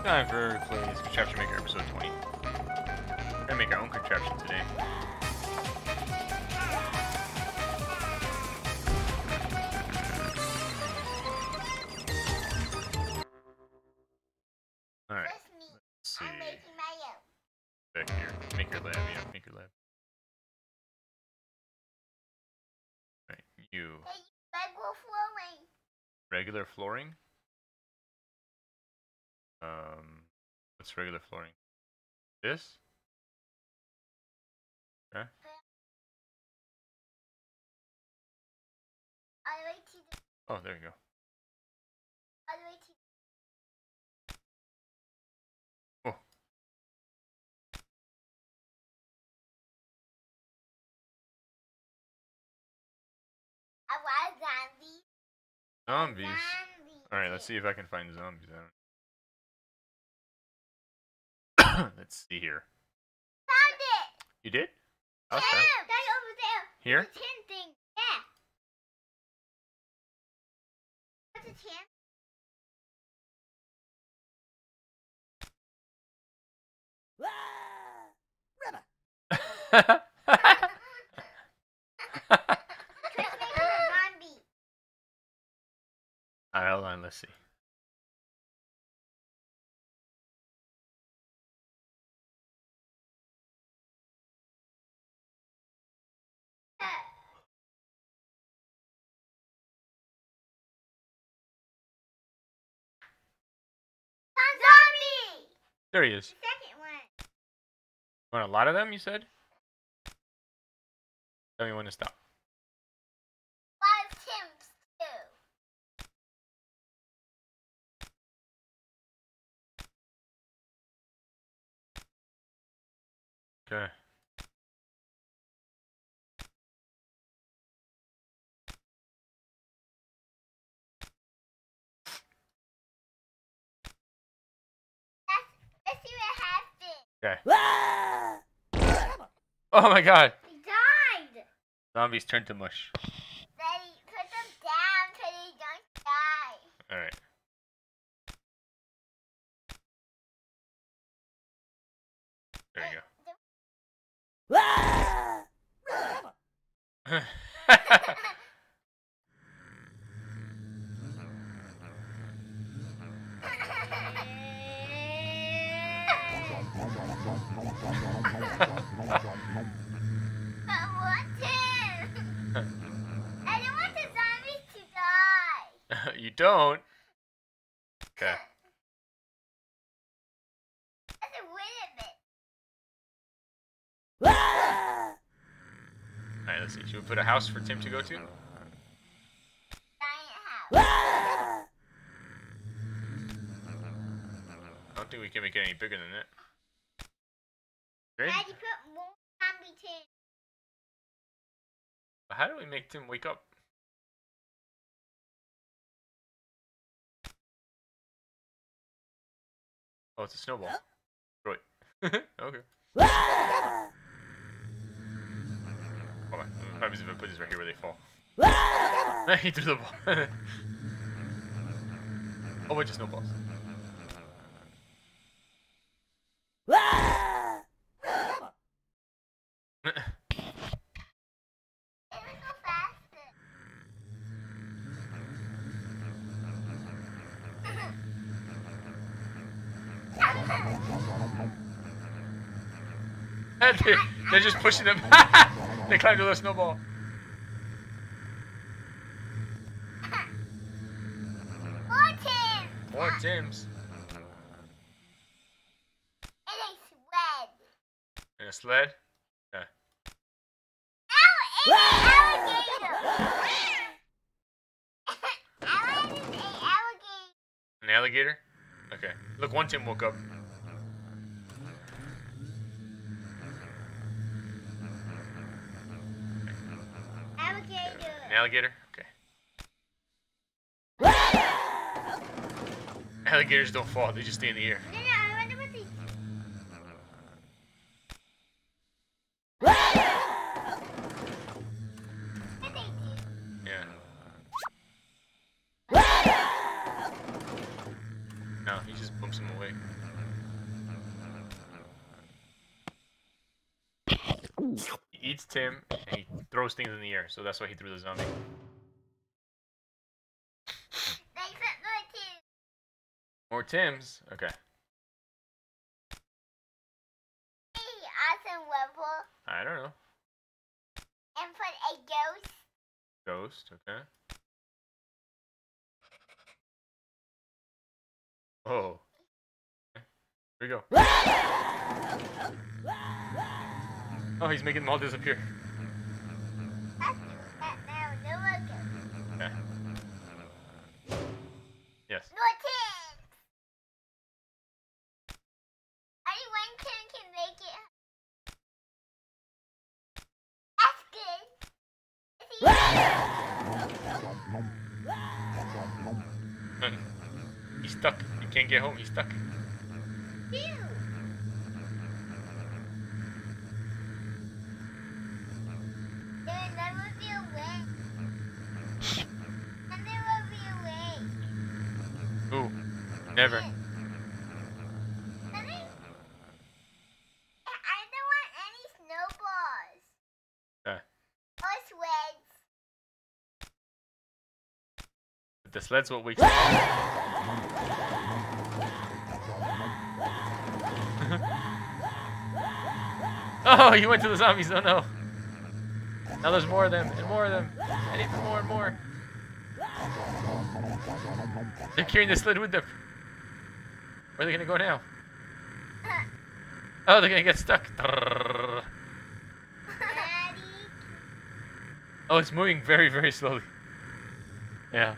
Time for Clay's Contraption Maker episode 20. We're gonna make our own contraption today. Alright, let's see. I'm making my own. Back here. Maker Lab, yeah, Maker Lab. Alright, you. Regular flooring. Regular flooring? What's regular flooring? This? Okay. All the way to the. Oh, there you go. All the way to. Oh. I want zombies. Zombies. Alright, let's see if I can find zombies. Let's see here. Found it. You did? Yeah, Okay. that's over there. Here? The tin thing. Yeah. What's a tin? Let's make her a zombie. Alright, hold on, let's see. Zombie. There he is. Second one. Want a lot of them, you said? Tell me when to stop. 5 Tims too. Okay. Let's see what happens. Okay. Oh my god! He died. Zombies turn to mush. Daddy, put them down so they don't die. Alright. There you go. I want him. I don't want the zombies to die. You don't? Okay. That's a win Alright, let's see. Should we put a house for Tim to go to? Giant house. I don't think we can make it any bigger than that. Great. Daddy, put more zombie tin. But how do we make Tim wake up? Oh, it's a snowball. Throw it. Okay. Hold on. What happens if I put this right here where they fall? He threw the ball. Oh, bunch of snowballs. It would go faster. They're just pushing them. They climbed to the snowball. More tin. More Tims. And a sled. And a sled. Yeah. Ow, it's an alligator. Alan is an alligator. An alligator? Okay. Look, one Tim woke up. Alligator. An alligator? Okay. Alligators don't fall, they just stay in the air. No, I wonder what they. What they do. Yeah. No, he's just just bumps him away. He eats Tim, and he throws things in the air, so that's why he threw the zombie. More Tims? Okay. Awesome level. I don't know. And put a ghost. Ghost, okay. Oh. Okay. Here we go. Oh, he's making them all disappear. Okay. Yes. No Tim. Only one Tim can make it. That's good. He's stuck. He can't get home. He's stuck. Phew. They'll never be awake. And they will be awake. Ooh. Never. I don't want any snowballs. Okay. Or sleds. The sled's what wakes up. Oh, he went to the zombies. Oh no. Now there's more of them and more of them. I need more and more. They're carrying the sled with them. Where are they gonna go now? Oh, they're gonna get stuck. Oh, it's moving very, very slowly. Yeah.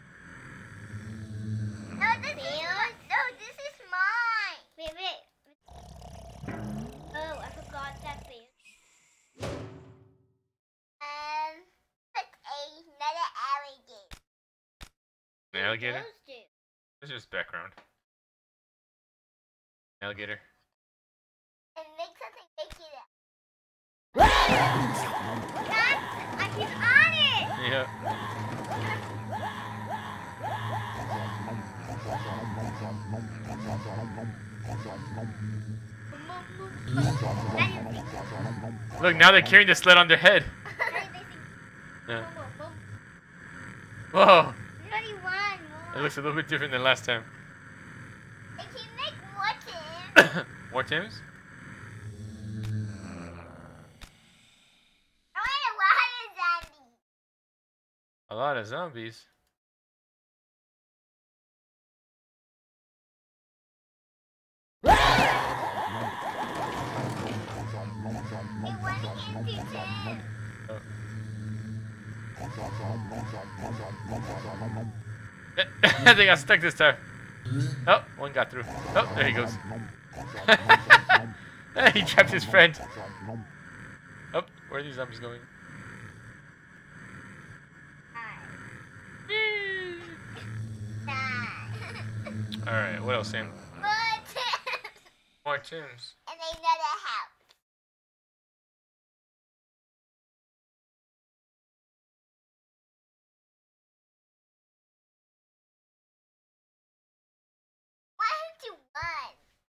No, this is mine. Wait. Oh, I forgot that thing. Put another alligator. An alligator? Those do. It's just background. Alligator. And make something big it. He's on it. Yeah. Look, now they're carrying the sled on their head. Yeah. Whoa. It looks a little bit different than last time. I can make more Tims. More Tims? I want A lot of zombies. They got stuck this time. Oh, one got through. Oh, there he goes. He trapped his friend. Oh, where are these zombies going? Alright, what else, Sam? More Tims. And another house. Why don't you run?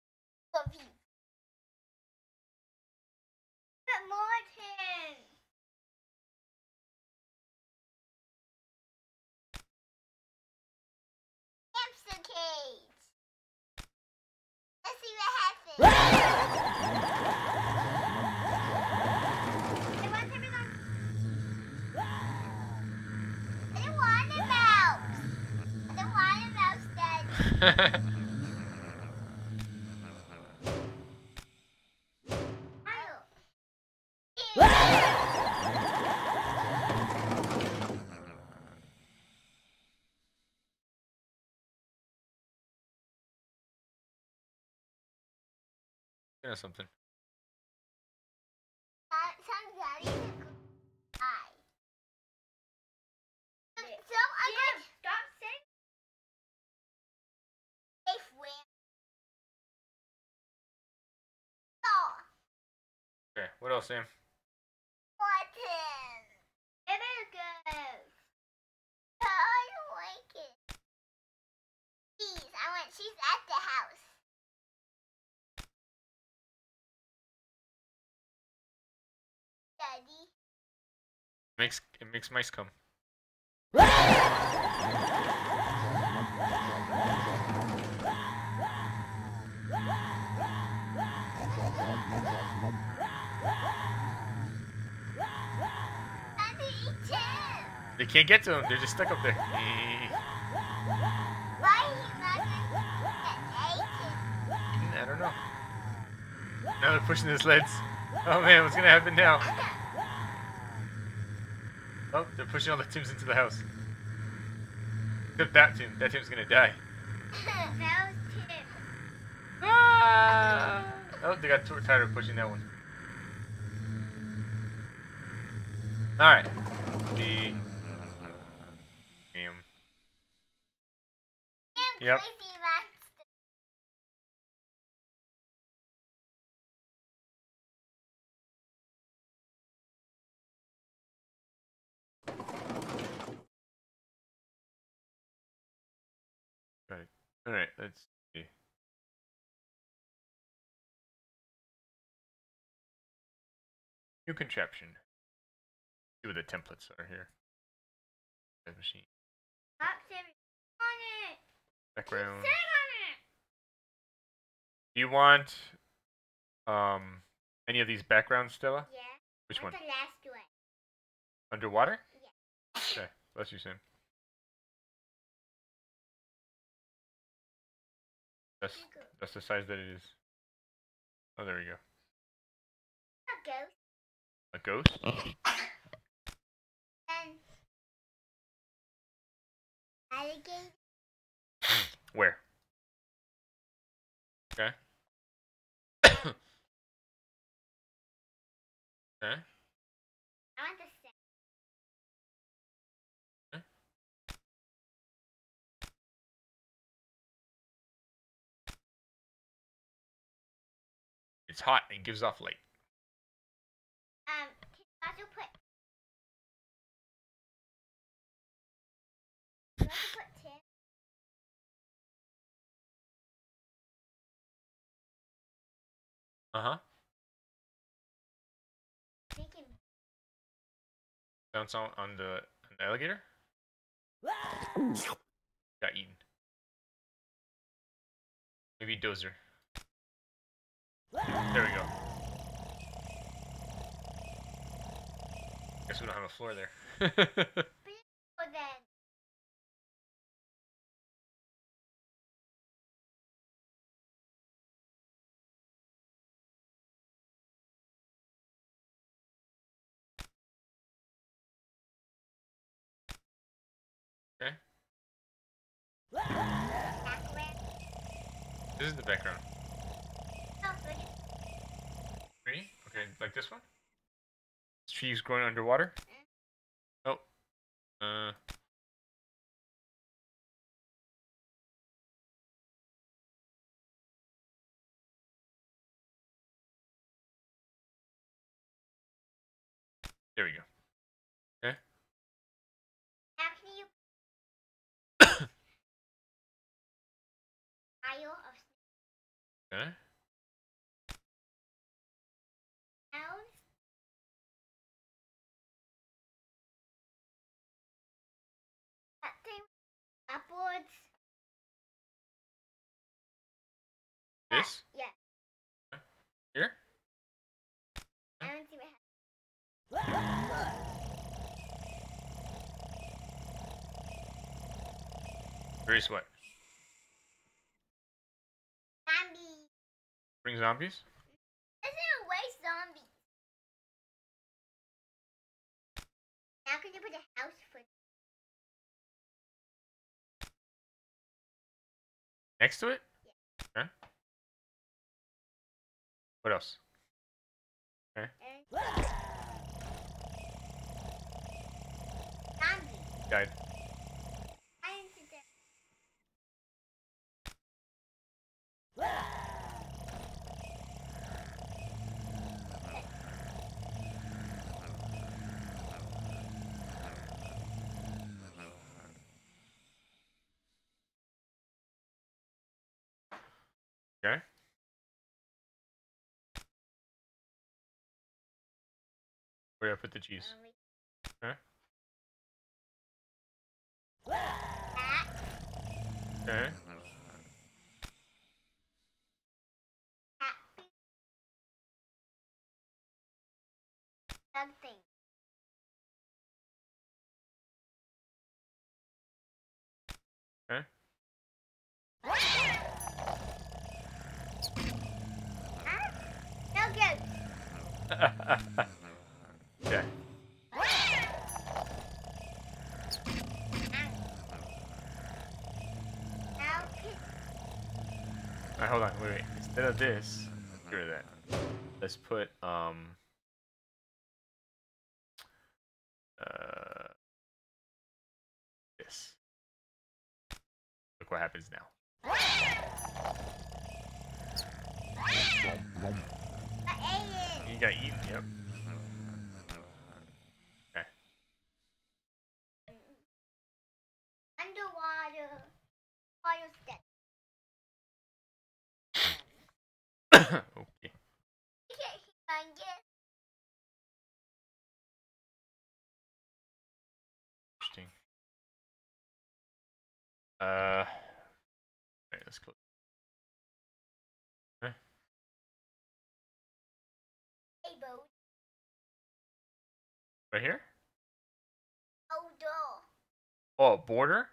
Put more Tims. Hamster cage. Let's see what happens. I don't want a mouse. I don't want a mouse, Dad. Yeah, something. Some daddies are good. Some other stop saying safe win. Oh, Okay, what else, Sam? button. It is good. I don't like it. Cheese. I want cheese at the house. Daddy. It makes mice come. Daddy, eat him. They can't get to them. They're just stuck up there. Why he not gonna get eaten? I don't know. Now they're pushing the sleds. Oh man, what's gonna happen now? Oh, they're pushing all the Tims into the house. Except that Tim. That Tim's gonna die. That was Tim. Ah! Oh, they got tired of pushing that one. Alright. The... Yep. Crazy monster. Right. Alright, let's see. New contraption. See what the templates are here. Machine. Stop sitting on it. Background. Sit on it. Do you want any of these backgrounds, Stella? Yeah. Which What's one? the last one? Underwater? Yeah. Okay, bless you, Sam. That's the size that it is. Oh, there we go. A ghost. A ghost? And alligator. Where? Okay. Okay. I want the same. It's hot and gives off light. Can you also put? You also put Tim. Uh-huh. Making. Bounce on the alligator? Got eaten. Maybe Dozer. There we go. Guess we don't have a floor there. But then. Okay. Background. This is the background. Oh, look at. Tree? Okay, like this one? This tree's growing underwater? Oh. There we go. Okay. Actually, you. Pile of Okay. smells. That thing upwards. This? Yeah. Here? I don't see what happens. Race what? Zombie. Bring zombies? Isn't way zombie. Now can you put a house for? Next to it? Yeah. Okay. What else? Okay. Zombie. Guide. I didn't see that. Okay. Where do I put the cheese? Huh? That. Okay. Something. Okay. No good. Okay. Alright, hold on, wait. Instead of this, get rid of that. Let's put this. Look what happens now. You got eaten, yep. Okay. Underwater. Water step. Okay. Interesting. Alright, let's close. Okay. Right here? Oh, border?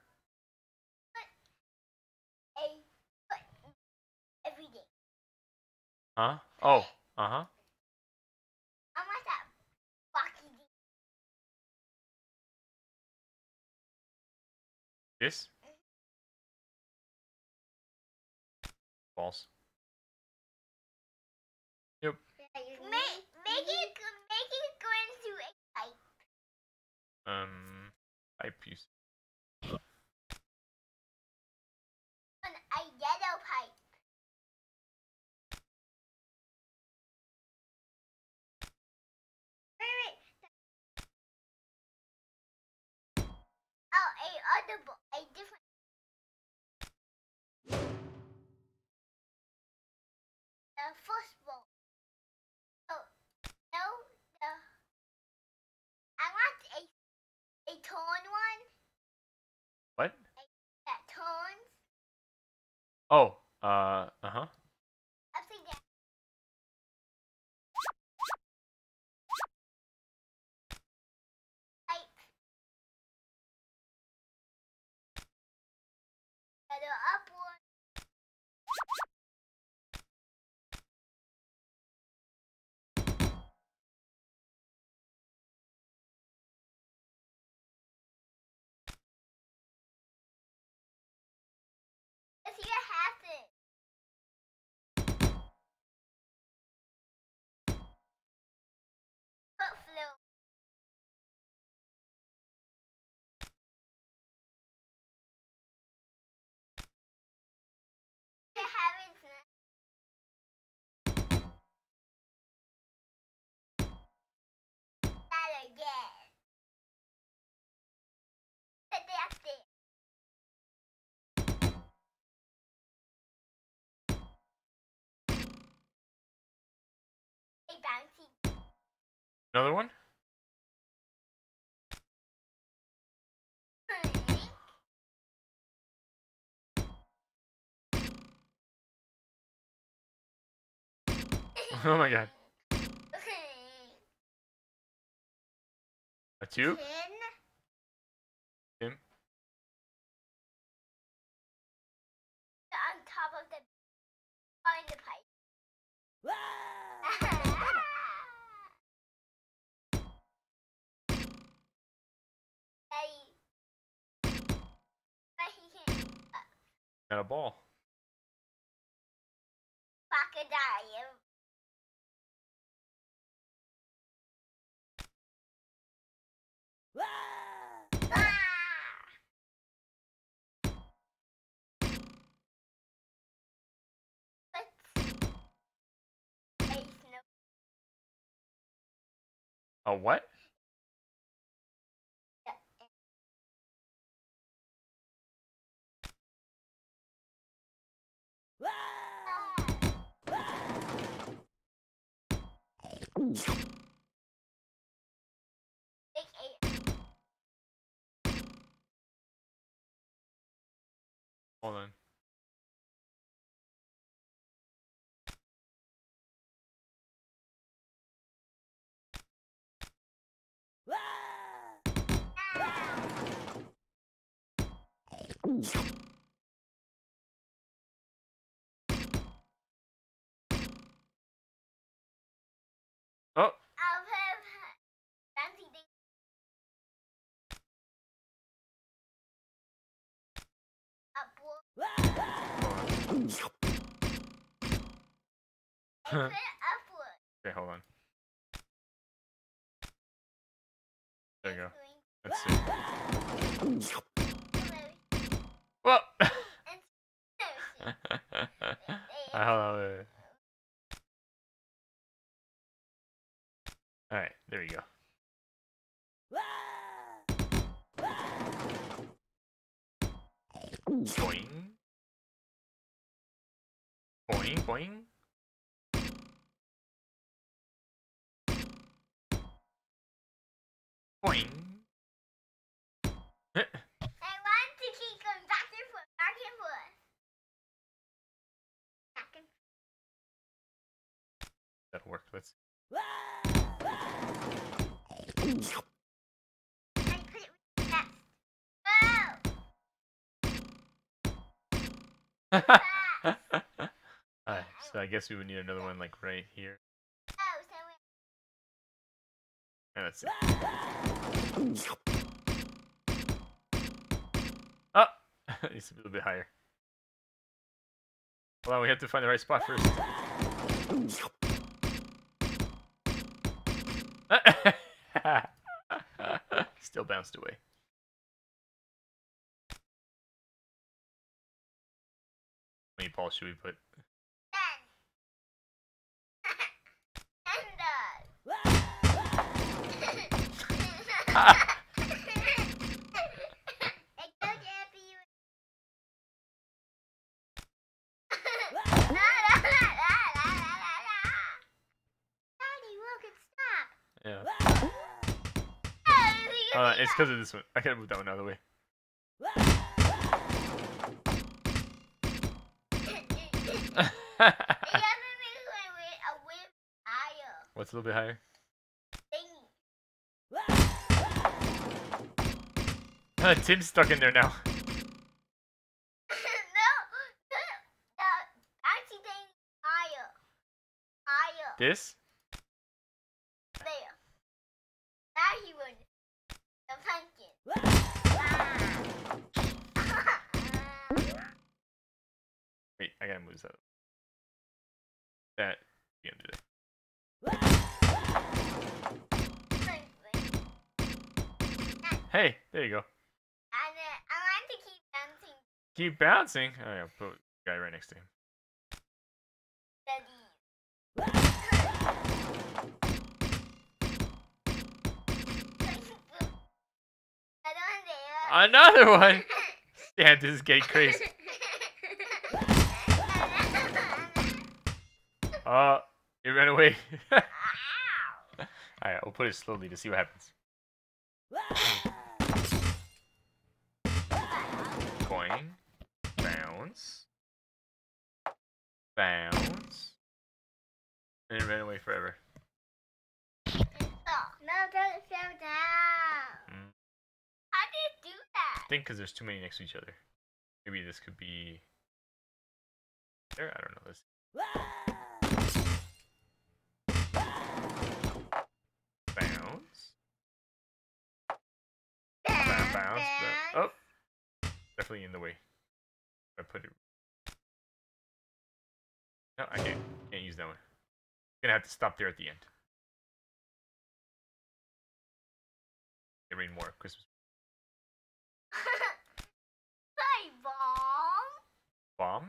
Every day. Huh? Oh, uh-huh. I want that bucket. This? False. Yep. Make it go into a pipe. Pipe use. A yellow pipe. Wait. Oh, a different. The first bowl. Oh, no, I want a torn one. What? That turns. Oh, uh-huh. Upside down. Pipe. The upward. Let's see what happens. Foot flew. What happens next? That again. That's it. A bouncy. Another one? Oh my god. A tube? Tim? On top of the on the pipe. But he can't. Got a ball. Crocodile. A what? Oh. I'll have fancy things. Upward. Okay, hold on. There you go. Let's see. Whoa! Hold on. Wait. All right, there we go. Boing. Boing, boing. Boing. I want to keep going back and forth, back and forth. Back and forth. That'll work. Let's see. And put it with the Whoa! Alright, so I guess we would need another one like right here. Oh, so And let's see. Oh! It's a little bit higher. Hold on, we have to find the right spot first. Still bounced away. How many balls should we put? 10. Yeah. It's because of this one. I gotta move that one out of the way. What's a little bit higher? Tim's stuck in there now. This? There. Now he would. The pumpkin. Wait, I gotta move that. That. You can do that. Hey, there you go. And I want to keep bouncing. Keep bouncing? Oh yeah, put the guy right next to him. Another one? Yeah, this is getting crazy. Oh, it ran away. Alright, we'll put it slowly to see what happens. Coin. Bounce. Bounce. And it ran away forever. No, don't fall down. How do you do that? I think because there's too many next to each other. Maybe this could be there. I don't know. Let's bounce. Bounce. Oh, definitely in the way. I put it. No, I can't use that one. I'm gonna have to stop there at the end. It rain more Christmas. Hey, bomb. Bomb?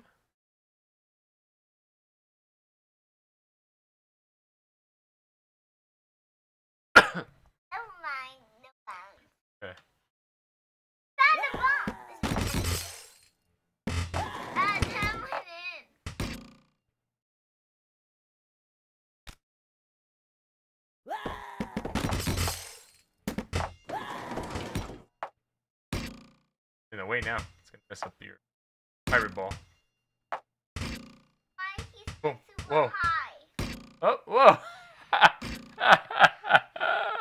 Never mind, no bomb. Okay. That's a bomb. Come in. In the way now. It's gonna mess up your pirate ball. Why he's Boom. super Whoa. high? Oh, whoa!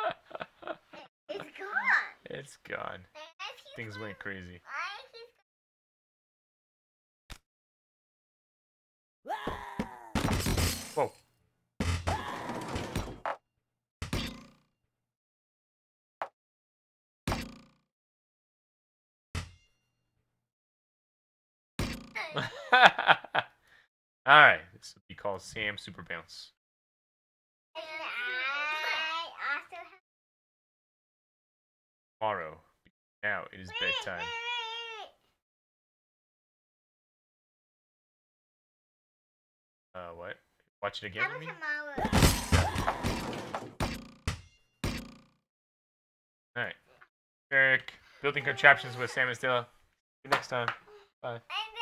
It's gone. It's gone. Things went crazy. Why he's Alright, this will be called Sam Super Bounce. And I also have. Tomorrow. Now it is bedtime. What? Watch it again, Have you a mean? tomorrow. Alright. Eric, building contraptions with Sam and Stella. See you next time. Bye. And